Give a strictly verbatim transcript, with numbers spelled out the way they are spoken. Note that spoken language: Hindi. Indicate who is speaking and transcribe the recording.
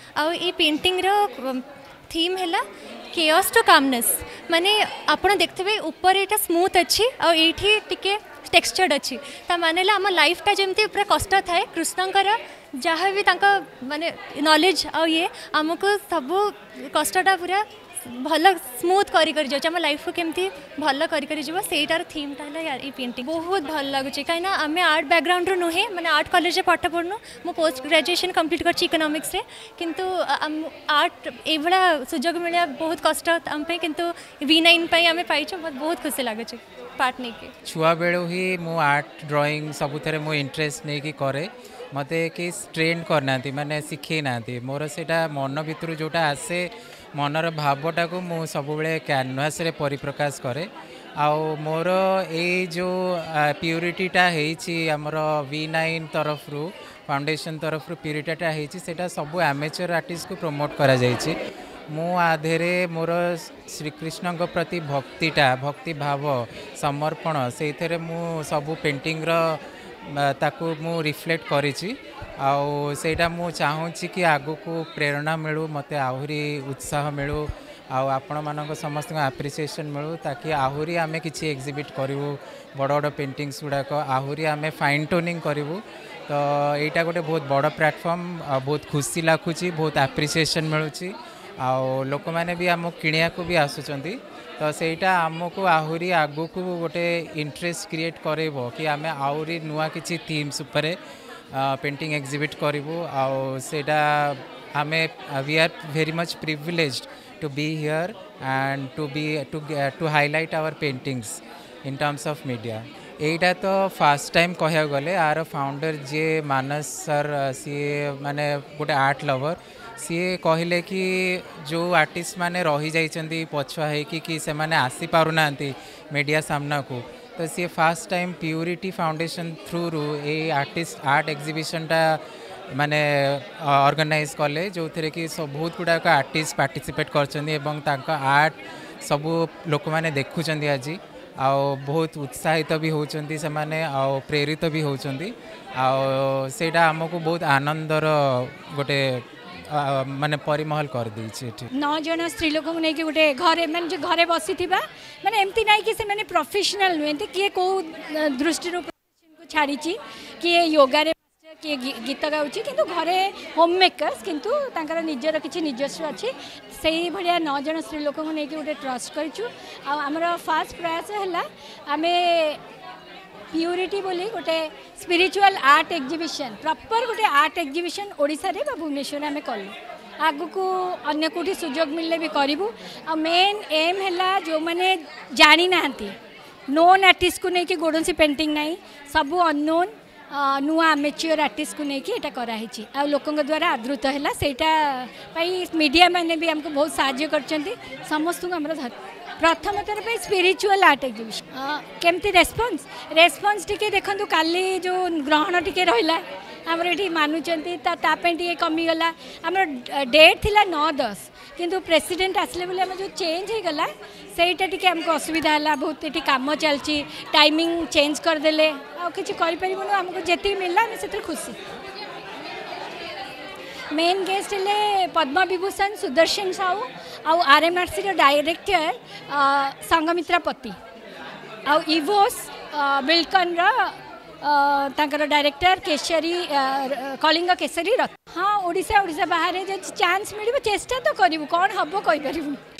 Speaker 1: आउ ये पेंटिंग रो थीम है केयस टू कामनेस माने आपण देखते ऊपर यहाँ स्मूथ अच्छी आठी टिके टेक्सचर्ड अच्छी ता माने आम लाइफटा जमती पूरा कष्ट थाए कृष्णकर जहाँ भी माने नॉलेज आ ये आमको सब कष्टटा पूरा भल स्मूथ करी करी जाऊँ आम लाइफ को केमती भल करी करी जीव सेटार थीमटा है पेंटिंग बहुत भल लगुच कहीं आम आर्ट बैकग्राउंड नुहे मैंने आर्ट कॉलेज पाठ पढ़नु मो पोस्ट ग्रेजुएशन कंप्लीट कर इकोनॉमिक्स रे किंतु आर्ट ये सुजोग मिले बहुत कष्ट आम किंतु वी नाइन आम पाई बहुत खुशी लगुच पार्ट नहीं के
Speaker 2: छुआ बेलू ही मु आर्ट ड्राइंग सबुथे मो इंटरेस्ट नहीं कि करे मते कि ट्रेन करना माने शिखे ना मोर से मन भितर जोटा आसे मनर भावटा को मु सब कैनवास रे परिप्रकाश करे आउ मोर ए जो प्यूरिटीटा होमर वी नाइन तरफ रू फाउंडेशन तरफ प्यूरिटीटा होटा सब एमेचर आर्टिस्ट को प्रमोट करा जायछि मु आधेरे मोर श्रीकृष्ण प्रति भक्तिटा भक्ति भाव समर्पण से मु सबू पेंटिंग ताकू मु रिफ्लेक्ट करिछि आउ सेटा मु चाहूँगी कि आगु को प्रेरणा मिलू मते आहुरी उत्साह मिलू आउ आपण मानक समस्त एप्रिसिएशन मिलू ताकि आहुरी आमे किछि एग्जिबिट करूँ बड़ बड़ पेंटिंग्स गुड़ाक आहुरी आमे फाइन टोनिंग करूँ तो यहाँ गोटे बहुत बड़ प्लेटफॉर्म बहुत खुशी लगुच बहुत एप्रिसिएशन मिलूँ आउ लोक मैंने भी आम किणिया को भी आसुचंती तो सेटा आमको आहुरी आगु को गोटे इंटरेस्ट क्रिएट करेबो कि आमे आहुरी नुआ किछि थीम्स उपरे पेंटिंग एग्जिबिट करूँ आउ सेटा आमे we are very much privileged to be here and to be to to highlight our paintings in terms of media एटा तो फास्ट टाइम कह गले आर फाउंडर जे मानस सर सी माने गोटे आर्ट लवर सी कहले कि जो आर्टिस्ट माने रही जाइछंती पछुआ है कि, कि से माने आसी पारुना मीडिया सामना को तो सी first time Purity Foundation through रू ए आर्टिस्ट आर्ट एग्जिबिशनटा माने ऑर्गेनाइज कले जो थे कि सब बहुत गुड़ाक आर्टिस्ट पार्टिसिपेट कर आर्ट सबू लोक मैंने देखुं आज आओ बहुत उत्साहित भी होती से माने आओ प्रेरित भी होती आओ सेटा आमको बहुत आनंदर गोटे माने परिमहल कर दी
Speaker 3: नौ जन स्त्री लोक नहीं गोटे घरे मैंने जो घरे बसी माने एमती ना कि से माने प्रोफेशनल नुहे किए कौ दृष्टि को छाड़ी किए योगा रे किए गीत गाँव किंतु घरे होम मेकर्स किंतु तांकर निजर किसी निजस्व अच्छी से ही भाया नौ जन स्त्री लोक नहीं गोटे ट्रस्ट करूँ आमर फास्ट प्रयास है आमे प्यूरिटी बोली गोटे स्पिरिचुअल आर्ट एग्जिबिशन प्रॉपर गोटे आर्ट एग्जिबिशन ओडिशा रे बा भुवनेश्वर आमे कलु आगु को अन्य कोठी सुजोग मिलले भी करिवु आ मेन एम हैला जो माने जानी नाहंती नोन आर्टिस्ट को नहीं कि गोडोसी पेंटिंग नहीं सबु अननोन नुआ मेच्योर आर्टिस्ट को लेकिन यहाँ कराही आ लोकों द्वारा आदृत है सेटा मीडिया मैंने भी हमको बहुत साहाय्य कर समस्त को आम प्रथम थर पे स्पिरिचुअल आर्ट एग्जिबिशन केमती रेस्पॉन्स रेस्पॉन्स टिके देखंतु काली जो ग्रहण टिके रहिला आमर ये मानुंट टे कमीगला आम डेट थिला नौ दस किंतु प्रेसिडेंट आसले बोले आम जो चेंज हो गला सेटा टिके हमको असुविधा है बहुत ये काम चलती टाइमिंग चेंज करदे आ कि आमको जी मिलला से खुशी मेन गेस्ट हेले पद्म विभूषण सुदर्शन साहू आउ आरएमआरसी रो डायरेक्टर संगमित्रा पति आउ इवोस बिल्कन तांकर डायरेक्टर केसरी कलिंग केसरी रथ हाँ ओडिशा ओडिशा बाहर चांस मिल चेष्टा तो करूँ कौन हम कहीपर